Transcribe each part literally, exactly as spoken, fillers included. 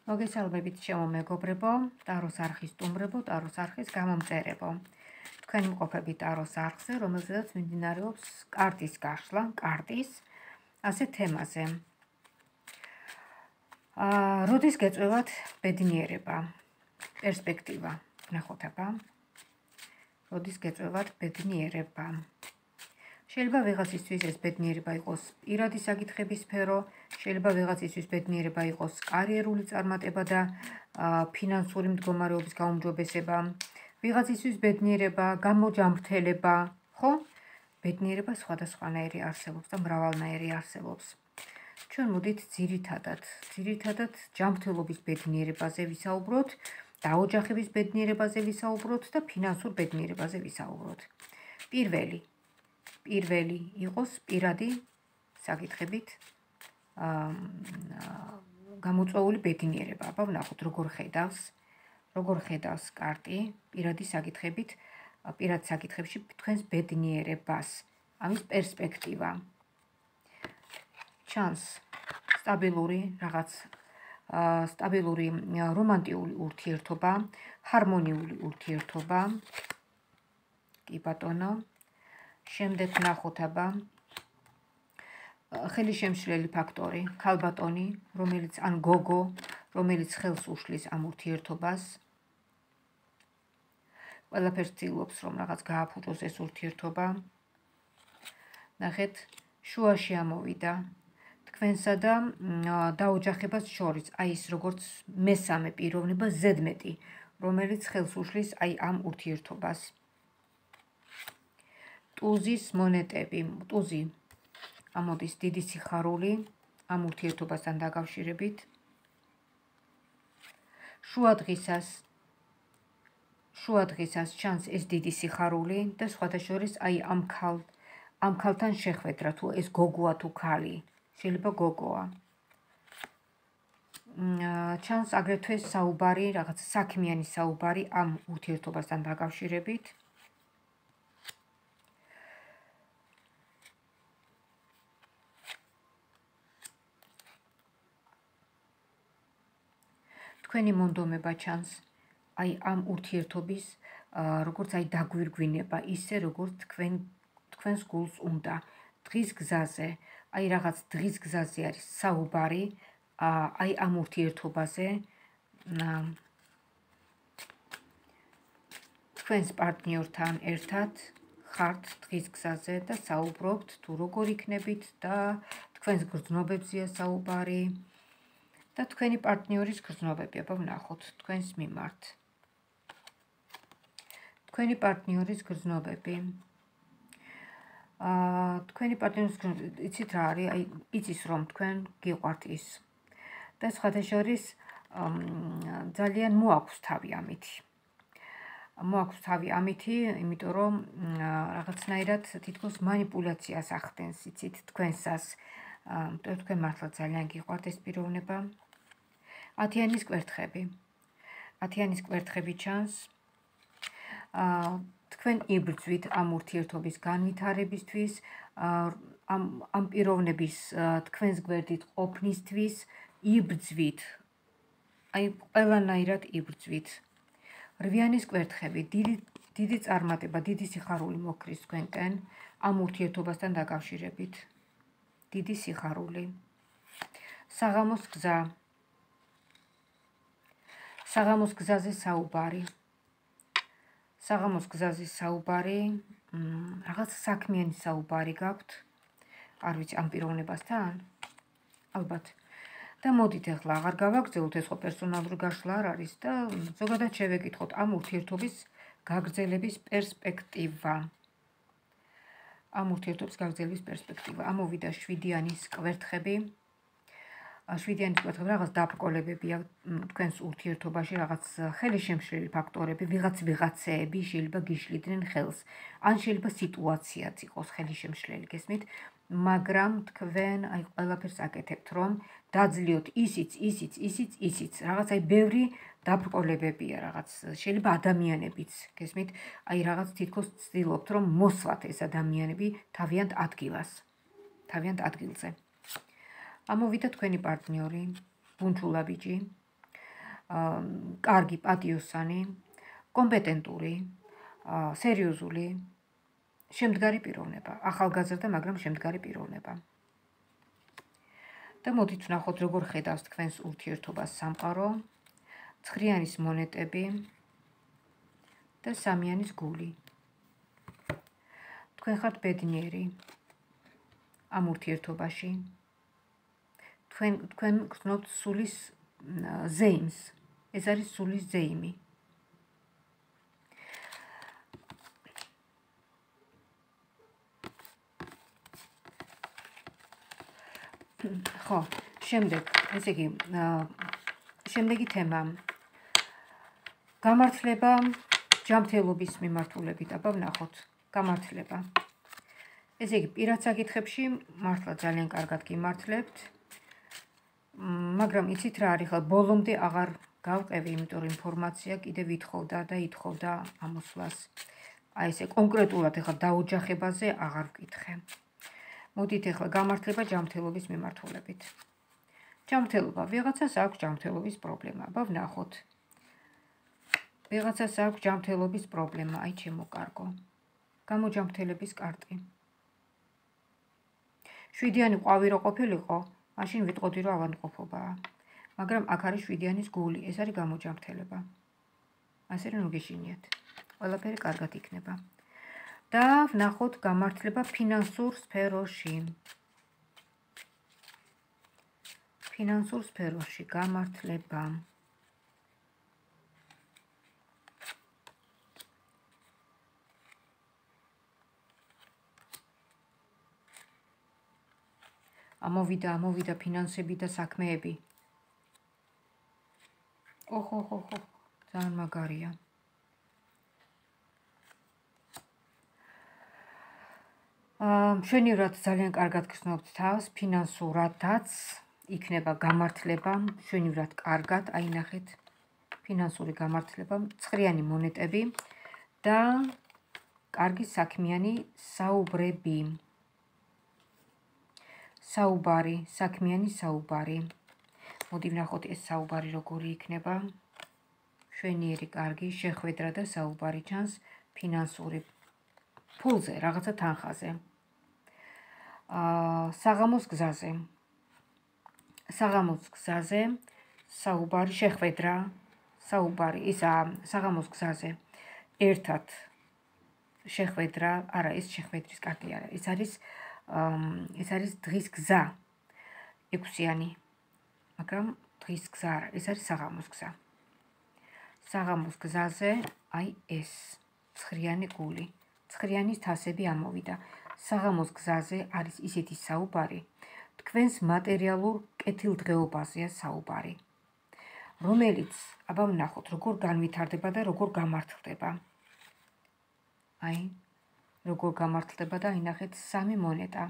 მოგესალმებით ჩემო მეგობრებო, ტაროს არხის სტუმრებო, ტაროს არხის გამომწერებო. თქვენ მყოფებით ტაროს არხზე, რომელზედაც მიმდინარეობს კარტის გაშლა, კარტის ასე თემაზე. აა, როდის გეწევათ ბედნიერება, პერსპექტივა, ნახოთ აბა. როდის გეწევათ ბედნიერება. შეიძლება ვიღაცისთვის ეს ბედნიერება იყოს პირადი საკითხების სფერო, შეიძლება ვიღაცისთვის ბედნიერება იყოს კარიერული წარმატება და ფინანსური მდგომარეობის გაუმჯობესება, ვიღაცისთვის ბედნიერება, გამოჯამრთელება, ხო? ბედნიერება სხვადასხვანაირი არსებობს და მრავალნაირი არსებობს. ჩვენ მოდით ძირითადად, ძირითადად ჯანმრთელობის ბედნიერებაზე ვისაუბროთ, დაოჯახების ბედნიერებაზე ვისაუბროთ და ფინანსურ ბედნიერებაზე ვისაუბროთ. პირველი პირველი იყოს პირადი საკითხებით გამოწვეული ბედნიერება. აბა ვნახოთ როგორ ხედავს, როგორ ხედავს კარტი პირადი საკითხებით, პირად საკითხებში თქვენს ბედნიერებას, ამის პერსპექტივა. ჩანს სტაბილური რაღაც სტაბილური რომანტიული ურთიერთობა, ჰარმონიული ურთიერთობა. კი ბატონო. შემდეგ ვნახოთ აბა ხელისშემშლელი ფაქტორი, ქალბატონი, რომელიც ან გოგო, რომელიც ხელს უშლის ამ ურთიერთობას. ყველაფერს ცდილობს, რომ რაღაც გააფუჭოს ეს ურთიერთობა. ნახეთ, შუაში ამოვიდა თქვენსა და დაოჯახებას შორის, აი ის როგორც მესამე პიროვნება, ზედმეტი, რომელიც ხელს უშლის აი ამ ურთიერთობას. ტუზის მონეტები, ტუზი ამოდის დიდი სიხარული ამ ურთიერთობასთან დაკავშირებით. შუადღისას, შუადღისას ჩანს ეს დიდი სიხარული და სხვათა შორის აი ამ ქალ, ამ ქალთან შეხვედრა, თუ ეს გოგოა თუ ქალი, შეიძლება გოგოა. ჩანს აგრეთვე საუბარი, რაღაც საქმიანი საუბარი ამ ურთიერთობასთან დაკავშირებით. თქვენი მონდომება ჩანს აი ამ ურთიერთობის როგორც აი დაგვირგვინება, ისე როგორც თქვენ თქვენს გულს უნდა. დღის გზაზე, აი რაღაც დღის გზაზე არის საუბარი აი ამ ურთიერთობაზე. თქვენს პარტნიორთან ერთად ხართ დღის გზაზე და საუბრობთ თუ როგორ იქნებით და თქვენს გრძნობებზეა საუბარი. და თქვენი პარტნიორის გრძნობები, აბა ვნახოთ თქვენს მიმართ. თქვენი პარტნიორის გრძნობები. აა, თქვენი პარტნიორის გრძნობები, იცით რა არის? აი, იცის რომ თქვენ გიყვართ ის. და სხვათა შორის ძალიან მოაქვს თავი ამითი. მოაქვს თავი ამითი, იმიტომ რომ რაღაცნაირად თითქოს манипуляციას ახდენს, იცით, თქვენსას. თქვენ მართლა ძალიან გიყვართ ეს პიროვნება. ათიანის კვერთხები. ათიანის კვერთხები ჩანს. თქვენ იბრძვით ამ ურთიერთობის განვითარებისთვის, ამ ამ პიროვნების თქვენს გვერდით ყოფნისთვის იბრძვით. აი, ყველანაირად იბრძვით. რვიანის კვერთხები, დიდი დიდი წარმატება, დიდი სიხარული მოგკრის თქვენკენ ამ ურთიერთობასთან დაკავშირებით. დიდი სიხარული. საღამოს გზა. საღამოს გზაზე საუბარი. საღამოს გზაზე საუბარი, რაღაც საქმიანი საუბარი გაქვთ. არ ვიცი ამ პიროვნებასთან? ალბათ. და მოდით ახლა აღარ გავაგრძელოთ, ეს ხო პერსონალური გაშლა არ არის და ზოგადად შევეკითხოთ ამ ურთიერთობის გაგრძელების პერსპექტივა. ამ ურთიერთობის გაგრძელების პერსპექტივა. ამოვიდა შვიდიანის კვერთხები. შვიდიანის კვერთხები რაღაც დაბრკოლებებია თქვენს ურთიერთობაში, რაღაც ხელისშემშლელი ფაქტორები, ვიღაც ვიღაცეები შეიძლება გიშლიდნენ ხელს. ან შეიძლება სიტუაციაც იყოს ხელისშემშლელი, გესმით? მაგრამ თქვენ აი ყველაფერს აკეთებთ, რომ დაძლიოთ ისიც, ისიც, ისიც, ისიც. რაღაც აი ბევრი დაბრკოლებებია, რაღაც შეიძლება ადამიანებიც, გესმით? აი რაღაც თითქოს ცდილობთ, რომ მოსვათ ეს ადამიანები თავიანთ ადგილას, თავიანთ ადგილზე. ამოვიდა თქვენი პარტნიორი, ბუნჩულა ბიჭი, კარგი, პატიოსანი, კომპეტენტური, სერიოზული, შემდგარი პიროვნება, ახალგაზრდა, მაგრამ შემდგარი პიროვნება. და მოდით ვნახოთ, როგორ ხედავს თქვენს ურთიერთობას სამყარო, ცხრიანის მონეტები და სამიანის გული. თქვენ ხართ ბედნიერი ამ ურთიერთობაში. თქვენ თქვენ გრძნობთ სულის ზეიმს. ეს არის სულის ზეიმი. ხო, შემდეგ, ესე იგი, შემდეგი თემა. გამართლება ჯანმრთელობის მიმართულებით, აბა ვნახოთ. გამართლება. ესე იგი, პირად საკითხებში მართლა ძალიან კარგად გიმართლებთ. მაგრამ იცით რა არის, ხალ ბოლომდე აღარ გავყევი, იმიტომ რომ ინფორმაცია კიდევ ითხოვდა და ითხოვდა ამოსვლას. აი ესე კონკრეტულად ეხლა დაოჯახებაზე აღარ ვკითხე. მოდით ეხლა გამართლება ჯანმრთელობის მიმართულებით. ჯანმრთელობა, ვიღაცას აქვს ჯანმრთელობის პრობლემა, აბა ვნახოთ. ვიღაცას აქვს ჯანმრთელობის პრობლემა, აი ჩემო კარგო. გამოჯანმრთელების კარტი. შვიდიანი ყვავი რო ყოფილიყო, მაშინ ვიტყოდი რომ ავადმყოფობაა. მაგრამ აქ არის შვიდიანის გული, ეს არის გამოჯანმრთელება. ასე რომ გეშინიათ. ყველაფერი კარგად იქნება. და ვნახოთ გამართლება ფინანსურ სფეროში. ფინანსურ სფეროში გამართლება. ამოვიდა, ამოვიდა ფინანსები და საქმეები. ოხ, ოხ, ოხ, ძალიან მაგარია. მშვენივრად ძალიან კარგად გრძნობთ თავს, ფინანსურადაც იქნება გამართლება, მშვენივრად კარგად, აი ნახეთ, ფინანსური გამართლება, ცხრიანი მონეტები და კარგი საქმიანი საუბრები. საუბარი, საქმიანი საუბარი. მოდი ვნახოთ ეს საუბარი როგორი იქნება. მშვენიერი, კარგი, შეხვედრა და საუბარი ჩანს ფინანსური ფულზე, რაღაცა თანხაზე. საღამოს გზაზე. საღამოს გზაზე საუბარი, შეხვედრა, საუბარი, ისა საღამოს გზაზე ერთად შეხვედრა, არა, ეს შეხვედრის კარტი არა, ეს არის ეს არის დღის გზა. ექვსიანი. მაგრამ დღის გზა არა, ეს არის საღამოს გზა. საღამოს გზაზე აი ეს ცხრიანი გული. ცხრიანის თასები ამოვიდა. საღამოს გზაზე არის ისეთი საუბარი, თქვენს მატერიალურ კეთილდღეობაზეა საუბარი, რომელიც, აბა ვნახოთ, როგორ განვითარდება და როგორ გამართლდება. აი, როგორ გამართლდება და ინახეთ სამი მონეტა.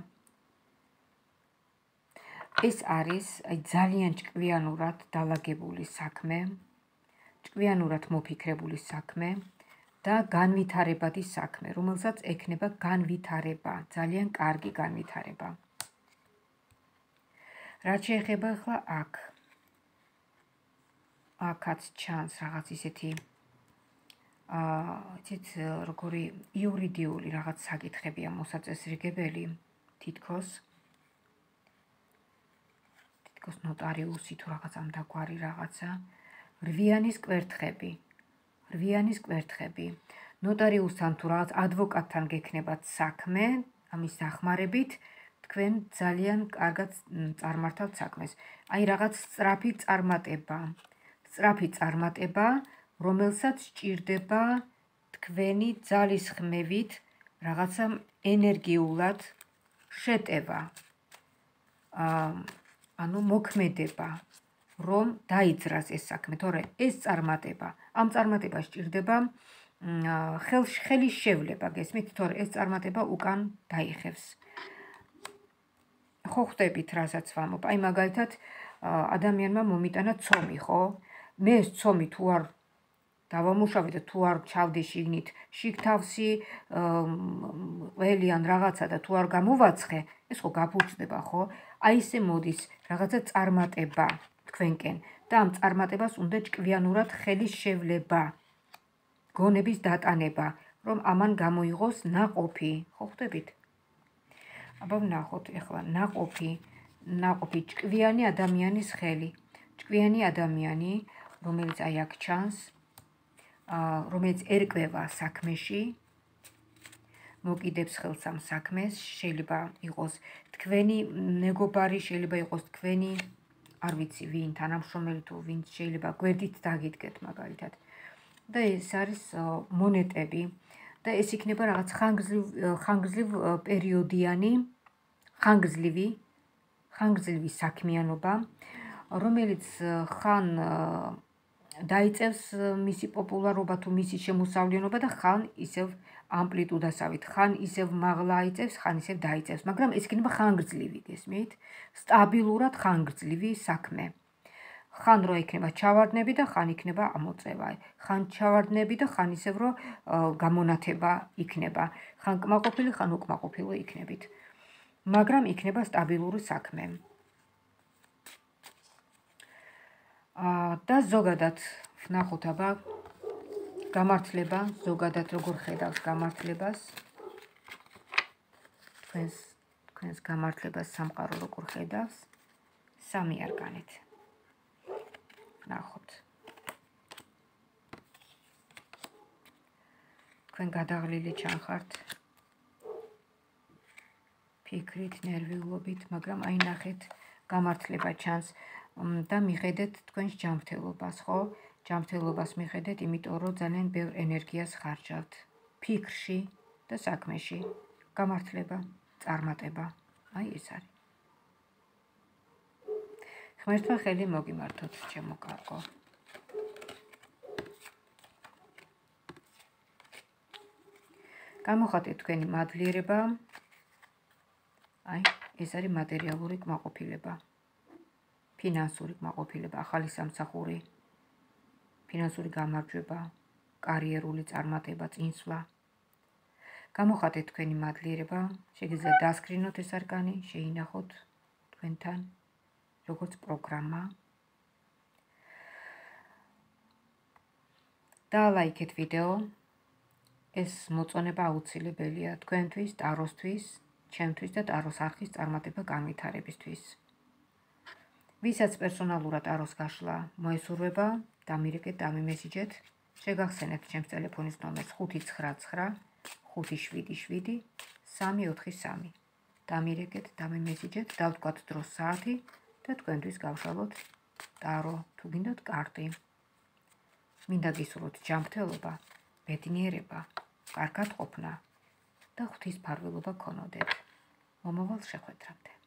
ეს არის აი ძალიან ჭკვიანურად დალაგებული საქმე, ჭკვიანურად მოფიქრებული საქმე და განვითარებადი საქმე, რომელსაც ექნება განვითარება, ძალიან კარგი განვითარება. რაც შეეხება ახლა აქ. აქაც ჩანს რაღაც ისეთი აა, იცით, როგორი იურიდიული რაღაც საკითხებია მოსაწესრიგებელი, თითქოს თითქოს ნოტარიუსი თუ რაღაც ამდაგვარი რაღაცა, რვიანის კვერთხები. რვიანის კვერთხები. ნოტარიუსთან თუ რაღაც ადვოკატთან გექნებათ საქმე, ამის დახმარებით, თქვენ ძალიან კარგად წარმართავთ საქმეს. აი რაღაც სწრაფი წარმატება. სწრაფი წარმატება, რომელსაც სჭირდება თქვენი ძალისხმევით რაღაცა ენერგიულად შეტევა. ანუ მოქმედება, რომ დაიძრას ეს საქმე, თორე ეს წარმატება, ამ წარმატებას სჭირდება ხელის შევლება, გესმით, თორე ეს წარმატება უკან დაიხევს. ხო ხვდებით, რასაც ვამბობ. აი მაგალითად, ადამიანმა მომიტანა ცომი, ხო? მე ეს ცომი თუ არ დავამუშავე და თუ არ ჩავდე შიგნით შიგთავსი, ყველი ან რაღაცა და თუ არ გამოვაცხე, ეს ხო გაფუძდება, ხო? აი ესე მოდის რაღაცა წარმატება თქვენკენ და ამ წარმატებას უნდა ჭკვიანურად ხელის შევლება, გონების დატანება, რომ ამან გამოიღოს ნაყოფი. ხო ხვდებით? აბა ვნახოთ ეხლა ნაყოფი, ნაყოფი ჭკვიანი ადამიანის ხელი. ჭკვიანი ადამიანი, რომელიც აი აქ ჩანს, რომელიც ერკვევა საქმეში, მოკიდებს ხელს ამ საქმეს, შეიძლება იყოს თქვენი მეგობარი, შეიძლება იყოს თქვენი, არ ვიცი ვინ, თანამშრომელი თუ ვინც, შეიძლება გვერდით დაგიდგეთ მაგალითად. და ეს არის მონეტები და ეს იქნება რაღაც ხანგრძლივ ხანგრძლივ პერიოდიანი, ხანგრძლივი, ხანგრძლივი საქმიანობა, რომელიც ხან დაიწევს მისი პოპულარობა თუ მისი შემოსავლიანობა და ხან ისევ ამპლიტუდასავით, ხან ისევ მაღლა აიწევს, ხან ისევ დაიწევს, მაგრამ ეს იქნება ხანგრძლივი, გესმით? სტაბილურად ხანგრძლივი საქმე. ხან რო იქნება ჩავარდნები და ხან იქნება ამოწევა. ხან ჩავარდნები და ხან ისევ რო გამონათება იქნება. ხან კმაყოფილი, ხან უკმაყოფილო იქნებით. მაგრამ იქნება სტაბილური საქმე. და ზოგადად ვნახოთ აბა გამართლება, ზოგადად როგორ ხედავს გამართლებას, თქვენს თქვენს გამართლებას სამყარო როგორ ხედავს, სამი არკანით. ვნახოთ. თქვენ გადაღლილი ჩანხართ ფიქრით, ნერვიულობით, მაგრამ აი ნახეთ, გამართლება ჩანს და მიხედეთ თქვენს ჯანმრთელობას, ხო? ჯანმრთელობას მიხედეთ, იმიტომ რომ ძალიან ბევრ ენერგიას ხარჯავთ ფიქრში და საქმეში. გამართლება, წარმატება, აი ეს არის. ღმერთმა ხელი მოგიმართოთ, ჩემო კარგო. გამოხატეთ თქვენი მადლიერება. აი, ეს არის მატერიალური კმაყოფილება. ფინანსური კმაყოფილება, ახალი სამსახური, ფინანსური გამარჯვება, კარიერული წარმატება, წინსვლა. გამოხატეთ თქვენი მადლიერება, შეგიძლიათ დასკრინოთ ეს არკანი, შეინახოთ თქვენთან, როგორც პროგრამა. დაალაიქეთ ვიდეო. ეს მოწონება აუცილებელია თქვენთვის, ტაროსთვის, ჩემთვის და ტაროს არხის წარმატება განვითარებისთვის. ვისაც პერსონალურად ტაროს გაშლა მოესურვება, დამირეკეთ, დამიმესიჯეთ, შეგახსენებთ ჩემს ტელეფონის ნომერს ხუთი ცხრა ცხრა ხუთი შვიდი შვიდი სამი ოთხი სამი. დამირეკეთ, დამიმესიჯეთ, დავთქვათ დროს საათი და თქვენთვის გავშალოთ ტარო, თუ გინდათ კარტი. მინდა გისურვოთ ჯანმრთელობა, ბედნიერება, კარგად ყოფნა და ღვთის ფარველობა გქონოდეთ. მომავალ შეხვედრამდე.